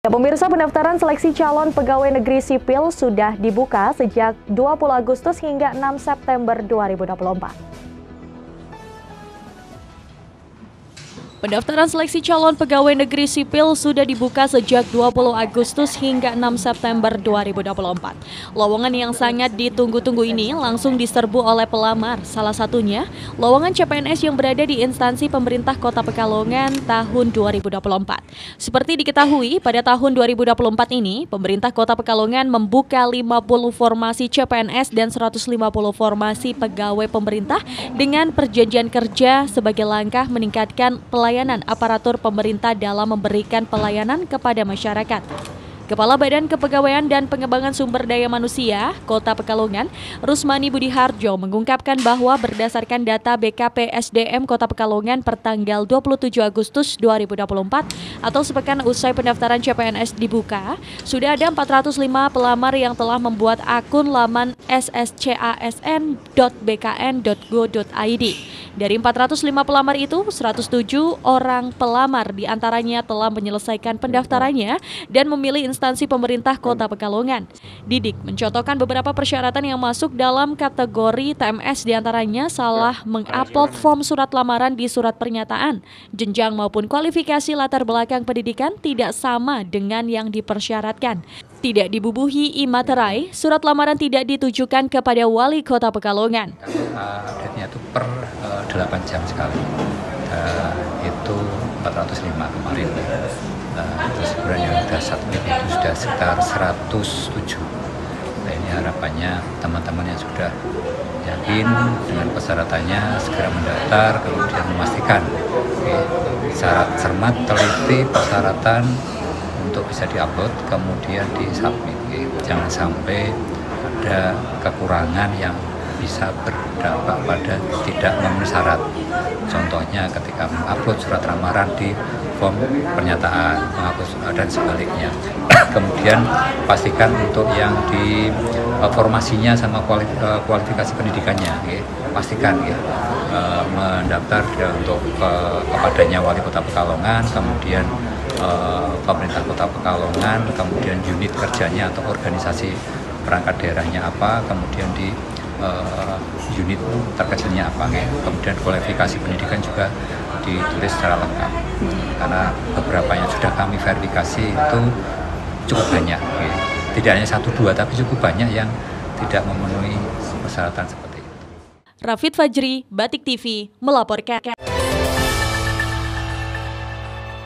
Ya, pemirsa, pendaftaran seleksi calon pegawai negeri sipil sudah dibuka sejak 20 Agustus hingga 6 September 2024. Pendaftaran seleksi calon pegawai negeri sipil sudah dibuka sejak 20 Agustus hingga 6 September 2024. Lowongan yang sangat ditunggu-tunggu ini langsung diserbu oleh pelamar. Salah satunya, lowongan CPNS yang berada di instansi pemerintah Kota Pekalongan tahun 2024. Seperti diketahui, pada tahun 2024 ini, pemerintah Kota Pekalongan membuka 50 formasi CPNS dan 150 formasi pegawai pemerintah dengan perjanjian kerja sebagai langkah meningkatkan pelayanan aparatur pemerintah dalam memberikan pelayanan kepada masyarakat. Kepala Badan Kepegawaian dan Pengembangan Sumber Daya Manusia Kota Pekalongan, Rusmani Budiharjo, mengungkapkan bahwa berdasarkan data BKP SDM Kota Pekalongan per tanggal 27 Agustus 2024 atau sepekan usai pendaftaran CPNS dibuka, sudah ada 405 pelamar yang telah membuat akun laman sschasn.bkn.go.id. Dari 405 pelamar itu, 107 orang pelamar diantaranya telah menyelesaikan pendaftarannya dan memilih instansi pemerintah Kota Pekalongan. Didik mencontohkan beberapa persyaratan yang masuk dalam kategori TMS, diantaranya salah mengupload form surat lamaran di surat pernyataan, jenjang maupun kualifikasi latar belakang pendidikan tidak sama dengan yang dipersyaratkan. Tidak dibubuhi e-materai, surat lamaran tidak ditujukan kepada wali Kota Pekalongan. Update-nya itu per 8 jam sekali, itu 405 kemarin. Terus kemudian yang dasar itu sudah sekitar 107. Nah, ini harapannya teman-teman yang sudah yakin dengan persyaratannya segera mendaftar, kemudian memastikan syarat cermat, teliti persyaratan untuk bisa diupload, kemudian disubmit. Jangan sampai ada kekurangan yang bisa berdampak pada tidak memenuhi syarat. Contohnya ketika mengupload surat lamaran di form pernyataan, dan sebaliknya. Kemudian pastikan untuk yang di formasinya sama kualifikasi pendidikannya, pastikan mendaftar untuk kepadanya wali Kota Pekalongan, kemudian pemerintah Kota Pekalongan, kemudian unit kerjanya atau organisasi perangkat daerahnya apa, kemudian di unit terkecilnya apa, kemudian kualifikasi pendidikan juga ditulis secara lengkap. Karena beberapa yang sudah kami verifikasi itu cukup banyak, tidak hanya 1-2 tapi cukup banyak yang tidak memenuhi persyaratan seperti itu. Rafid Fajri, Batik TV, melaporkan.